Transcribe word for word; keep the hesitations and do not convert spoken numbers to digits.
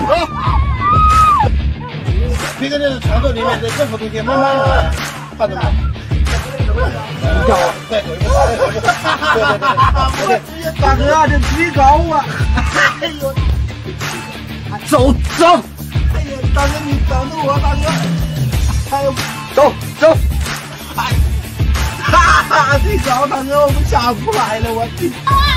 这个这个场子里面的任何东西慢慢来，看到没？高，对对对对对，大哥这腿高啊！哎呦，走走！哎呀，大哥你等着我，大哥！哎呦，走走！哎，哈哈，腿高，大哥我们下不来了，我去！